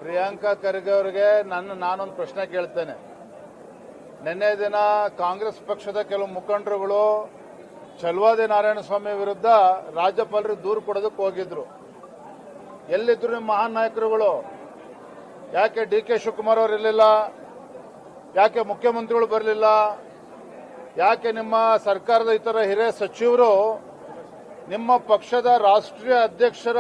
ಪ್ರಿಯಾಂಕಾ ಖರ್ಗೆ ಅವರಿಗೆ ನಾನೊಂದು ಪ್ರಶ್ನೆ ಕೇಳ್ತೇನೆ. ನಿನ್ನೆ ದಿನ ಕಾಂಗ್ರೆಸ್ ಪಕ್ಷದ ಕೆಲವು ಮುಖಂಡರುಗಳು ಚಲವಾದಿ ನಾರಾಯಣಸ್ವಾಮಿ ವಿರುದ್ಧ ರಾಜ್ಯಪಾಲರಿಗೆ ದೂರು ಕೊಡೋದಕ್ಕೆ ಹೋಗಿದ್ರು. ಎಲ್ಲಿದ್ರು ನಿಮ್ಮ ಮಹಾನ್ ನಾಯಕರುಗಳು? ಯಾಕೆ ಡಿ.ಕೆ. ಶಿವಕುಮಾರ್ ಅವರು ಇರಲಿಲ್ಲ? ಯಾಕೆ ಮುಖ್ಯಮಂತ್ರಿಗಳು ಬರಲಿಲ್ಲ? ಯಾಕೆ ನಿಮ್ಮ ಸರ್ಕಾರದ ಇತರ ಹಿರಿಯ ಸಚಿವರು ನಿಮ್ಮ ಪಕ್ಷದ ರಾಷ್ಟ್ರೀಯ ಅಧ್ಯಕ್ಷರ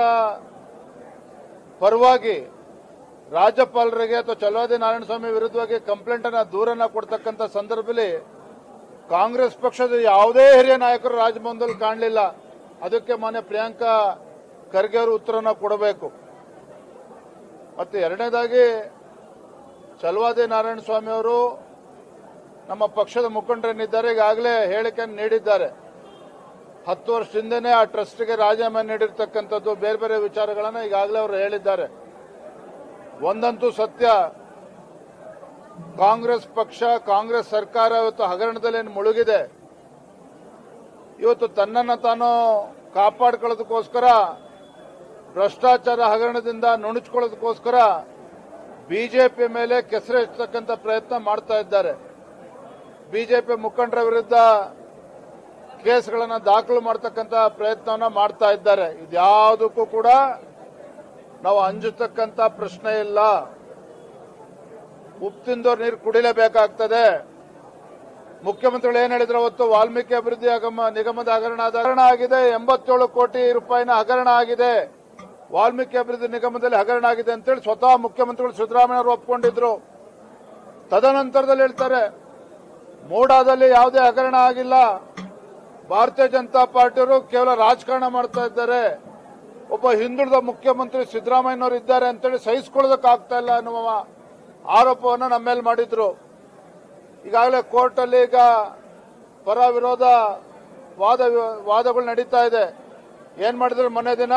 ಪರವಾಗಿ ರಾಜ್ಯಪಾಲರಿಗೆ ಅಥವಾ ಚಲವಾದಿ ನಾರಾಯಣಸ್ವಾಮಿ ವಿರುದ್ಧವಾಗಿ ಕಂಪ್ಲೇಂಟ್ ಅನ್ನ ದೂರನ್ನ ಕೊಡ್ತಕ್ಕಂಥ ಸಂದರ್ಭದಲ್ಲಿ ಕಾಂಗ್ರೆಸ್ ಪಕ್ಷದ ಯಾವುದೇ ಹಿರಿಯ ನಾಯಕರು ರಾಜಭವನದಲ್ಲಿ ಕಾಣಲಿಲ್ಲ? ಅದಕ್ಕೆ ಮಾನ್ಯ ಪ್ರಿಯಾಂಕಾ ಖರ್ಗೆ ಅವರು ಉತ್ತರನ ಕೊಡಬೇಕು. ಮತ್ತೆ ಎರಡನೇದಾಗಿ ಚಲವಾದಿ ನಾರಾಯಣಸ್ವಾಮಿ ಅವರು ನಮ್ಮ ಪಕ್ಷದ ಮುಖಂಡರೇನಿದ್ದಾರೆ ಈಗಾಗಲೇ ಹೇಳಿಕೆಯನ್ನು ನೀಡಿದ್ದಾರೆ. 10 ವರ್ಷದಿಂದನೇ ಆ ಟ್ರಸ್ಟ್ಗೆ ರಾಜೀನಾಮೆ ನೀಡಿರ್ತಕ್ಕಂಥದ್ದು ಬೇರೆ ಬೇರೆ ವಿಚಾರಗಳನ್ನು ಈಗಾಗಲೇ ಅವರು ಹೇಳಿದ್ದಾರೆ. ಒಂದಂತೂ ಸತ್ಯ, ಕಾಂಗ್ರೆಸ್ ಪಕ್ಷ ಕಾಂಗ್ರೆಸ್ ಸರ್ಕಾರ ಇವತ್ತು ಹಗರಣದಲ್ಲಿ ಮುಳುಗಿದೆ. ಇವತ್ತು ತನ್ನನ್ನು ತಾನು ಕಾಪಾಡಿಕೊಳ್ಳೋದಕ್ಕೋಸ್ಕರ ಭ್ರಷ್ಟಾಚಾರ ಹಗರಣದಿಂದ ನುಣುಚಿಕೊಳ್ಳೋದಕ್ಕೋಸ್ಕರ ಬಿಜೆಪಿ ಮೇಲೆ ಕೆಸರೆಚ್ಚತಕ್ಕಂಥ ಪ್ರಯತ್ನ ಮಾಡ್ತಾ ಇದ್ದಾರೆ. ಬಿಜೆಪಿ ಮುಖಂಡರ ವಿರುದ್ಧ ಕೇಸ್ಗಳನ್ನು ದಾಖಲು ಮಾಡತಕ್ಕಂಥ ಪ್ರಯತ್ನವನ್ನ ಮಾಡ್ತಾ ಇದ್ದಾರೆ. ಇದ್ಯಾವುದಕ್ಕೂ ಕೂಡ ನಾವು ಅಂಜತಕ್ಕಂಥ ಪ್ರಶ್ನೆ ಇಲ್ಲ. ಉಪ್ಪು ತಿಂದೋರು ನೀರು ಕುಡಿಲೇಬೇಕಾಗ್ತದೆ. ಮುಖ್ಯಮಂತ್ರಿಗಳು ಏನ್ ಹೇಳಿದ್ರು ಅವತ್ತು? ವಾಲ್ಮೀಕಿ ಅಭಿವೃದ್ಧಿ ನಿಗಮದ ಹಗರಣ ಆಗಿದೆ, 87 ಕೋಟಿ ರೂಪಾಯಿನ ಹಗರಣ ಆಗಿದೆ, ವಾಲ್ಮೀಕಿ ಅಭಿವೃದ್ಧಿ ನಿಗಮದಲ್ಲಿ ಹಗರಣ ಆಗಿದೆ ಅಂತೇಳಿ ಸ್ವತಃ ಮುಖ್ಯಮಂತ್ರಿಗಳು ಸಿದ್ದರಾಮಯ್ಯ ಅವರು ಒಪ್ಕೊಂಡಿದ್ರು. ತದನಂತರದಲ್ಲಿ ಹೇಳ್ತಾರೆ ಮೂಡಾದಲ್ಲಿ ಯಾವುದೇ ಹಗರಣ ಆಗಿಲ್ಲ, ಭಾರತೀಯ ಜನತಾ ಪಾರ್ಟಿಯವರು ಕೇವಲ ರಾಜಕಾರಣ ಮಾಡ್ತಾ ಇದ್ದಾರೆ, ಒಬ್ಬ ಹಿಂದುಳಿದ ಮುಖ್ಯಮಂತ್ರಿ ಸಿದ್ದರಾಮಯ್ಯನವರು ಇದ್ದಾರೆ ಅಂತೇಳಿ ಸಹಿಸಿಕೊಳ್ಳೋದಕ್ಕಾಗ್ತಾ ಇಲ್ಲ ಅನ್ನುವ ಆರೋಪವನ್ನು ನಮ್ಮ ಮೇಲೆ ಮಾಡಿದ್ರು. ಈಗಾಗಲೇ ಕೋರ್ಟಲ್ಲಿ ಈಗ ಪರ ವಿರೋಧ ವಾದಗಳು ನಡೀತಾ ಇದೆ. ಏನ್ ಮಾಡಿದ್ರು ಮೊನ್ನೆ ದಿನ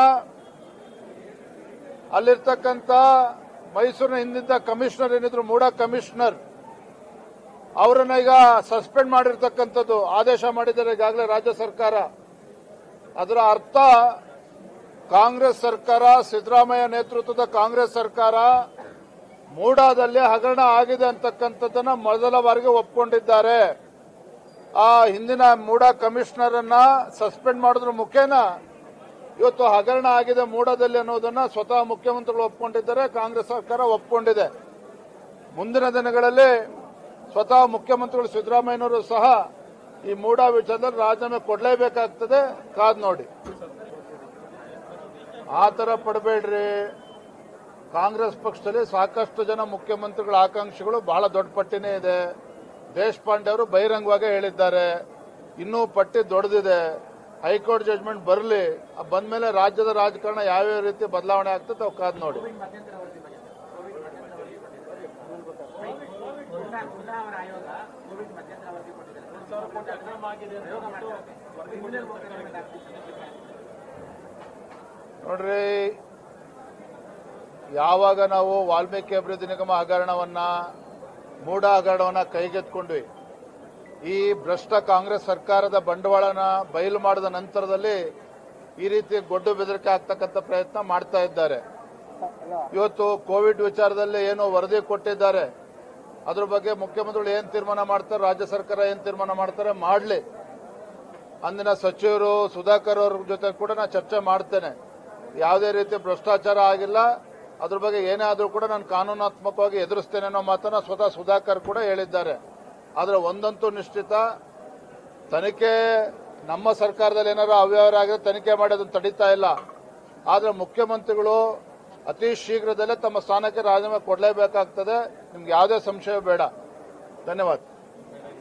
ಅಲ್ಲಿರ್ತಕ್ಕಂಥ ಮೈಸೂರಿನ ಹಿಂದಿದ್ದ ಕಮಿಷನರ್ ಏನಿದ್ರು ಮೂಡಾ ಕಮಿಷನರ್ ಅವರನ್ನ ಈಗ ಸಸ್ಪೆಂಡ್ ಮಾಡಿರ್ತಕ್ಕಂಥದ್ದು ಆದೇಶ ಮಾಡಿದ್ದಾರೆ ಈಗಾಗಲೇ ರಾಜ್ಯ ಸರ್ಕಾರ. ಅದರ ಅರ್ಥ ಕಾಂಗ್ರೆಸ್ ಸರ್ಕಾರ, ಸಿದ್ದರಾಮಯ್ಯ ನೇತೃತ್ವದ ಕಾಂಗ್ರೆಸ್ ಸರ್ಕಾರ ಮೂಡಾದಲ್ಲಿ ಹಗರಣ ಆಗಿದೆ ಅಂತಕ್ಕಂಥದ್ದನ್ನ ಮೊದಲ ಬಾರಿಗೆ ಒಪ್ಕೊಂಡಿದ್ದಾರೆ. ಆ ಹಿಂದಿನ ಮೂಡಾ ಕಮಿಷನರ್ ಅನ್ನ ಸಸ್ಪೆಂಡ್ ಮಾಡೋದ್ರ ಮುಖೇನ ಇವತ್ತು ಹಗರಣ ಆಗಿದೆ ಮೂಡಾದಲ್ಲಿ ಅನ್ನೋದನ್ನ ಸ್ವತಃ ಮುಖ್ಯಮಂತ್ರಿಗಳು ಒಪ್ಕೊಂಡಿದ್ದಾರೆ, ಕಾಂಗ್ರೆಸ್ ಸರ್ಕಾರ ಒಪ್ಕೊಂಡಿದೆ. ಮುಂದಿನ ದಿನಗಳಲ್ಲಿ ಸ್ವತಃ ಮುಖ್ಯಮಂತ್ರಿಗಳು ಸಿದ್ದರಾಮಯ್ಯನವರು ಸಹ ಈ ಮೂಡಾ ವಿಚಾರದಲ್ಲಿ ರಾಜೀನಾಮೆ ಕೊಡಲೇಬೇಕಾಗ್ತದೆ. ಕಾದ್ ನೋಡಿ. ಆ ತರ ಪಡಬೇಡ್ರಿ. ಕಾಂಗ್ರೆಸ್ ಪಕ್ಷದಲ್ಲಿ ಸಾಕಷ್ಟು ಜನ ಮುಖ್ಯಮಂತ್ರಿಗಳ ಆಕಾಂಕ್ಷಿಗಳು ಬಹಳ ದೊಡ್ಡ ಪಟ್ಟಿನೇ ಇದೆ. ದೇಶಪಾಂಡೆ ಅವರು ಬಹಿರಂಗವಾಗಿ ಹೇಳಿದ್ದಾರೆ, ಇನ್ನೂ ಪಟ್ಟಿ ದೊಡ್ಡದಿದೆ. ಹೈಕೋರ್ಟ್ ಜಡ್ಜ್ಮೆಂಟ್ ಬರಲಿ, ಬಂದ್ಮೇಲೆ ರಾಜ್ಯದ ರಾಜಕಾರಣ ಯಾವ್ಯಾವ ರೀತಿ ಬದಲಾವಣೆ ಆಗ್ತದೆ ಅವು ಕಾದ್ ನೋಡಿ. ನೋಡ್ರಿ, ಯಾವಾಗ ನಾವು ವಾಲ್ಮೀಕಿ ಅಭಿವೃದ್ಧಿ ನಿಗಮ ಹಗರಣವನ್ನ, ಮೂಡಾ ಹಗರಣವನ್ನ ಕೈಗೆತ್ಕೊಂಡ್ವಿ, ಈ ಭ್ರಷ್ಟ ಕಾಂಗ್ರೆಸ್ ಸರ್ಕಾರದ ಬಂಡವಾಳನ ಬಯಲು ಮಾಡಿದ ನಂತರದಲ್ಲಿ ಈ ರೀತಿ ಗೊಡ್ಡು ಬೆದರಿಕೆ ಆಗ್ತಕ್ಕಂಥ ಪ್ರಯತ್ನ ಮಾಡ್ತಾ ಇದ್ದಾರೆ. ಇವತ್ತು ಕೋವಿಡ್ ವಿಚಾರದಲ್ಲಿ ಏನೋ ವರದಿ ಕೊಟ್ಟಿದ್ದಾರೆ, ಅದ್ರ ಬಗ್ಗೆ ಮುಖ್ಯಮಂತ್ರಿಗಳು ಏನ್ ತೀರ್ಮಾನ ಮಾಡ್ತಾರೆ, ರಾಜ್ಯ ಸರ್ಕಾರ ಏನ್ ತೀರ್ಮಾನ ಮಾಡ್ತಾರೆ ಮಾಡಲಿ. ಅಂದಿನ ಸಚಿವರು ಸುಧಾಕರ್ ಅವ್ರ ಜೊತೆ ಕೂಡ ನಾನು ಚರ್ಚೆ ಮಾಡ್ತೇನೆ. ಯಾವುದೇ ರೀತಿ ಭ್ರಷ್ಟಾಚಾರ ಆಗಿಲ್ಲ, ಅದ್ರ ಬಗ್ಗೆ ಏನೇ ಆದರೂ ಕೂಡ ನಾನು ಕಾನೂನಾತ್ಮಕವಾಗಿ ಎದುರಿಸ್ತೇನೆ ಅನ್ನೋ ಮಾತನ್ನ ಸ್ವತಃ ಸುಧಾಕರ್ ಕೂಡ ಹೇಳಿದ್ದಾರೆ. ಆದರೆ ಒಂದಂತೂ ನಿಶ್ಚಿತ, ತನಿಖೆ ನಮ್ಮ ಸರ್ಕಾರದಲ್ಲಿ ಏನಾದ್ರು ಅವ್ಯವಹಾರ ಆಗಿದೆ ತನಿಖೆ ಮಾಡಿ ಅದನ್ನು ತಡೀತಾ ಇಲ್ಲ. ಆದರೆ ಮುಖ್ಯಮಂತ್ರಿಗಳು ಅತಿ ಶೀಘ್ರದಲ್ಲೇ ತಮ್ಮ ಸ್ಥಾನಕ್ಕೆ ರಾಜೀನಾಮೆ ಕೊಡಲೇಬೇಕಾಗ್ತದೆ. ನಿಮ್ಗೆ ಯಾವುದೇ ಸಂಶಯ ಬೇಡ. ಧನ್ಯವಾದ.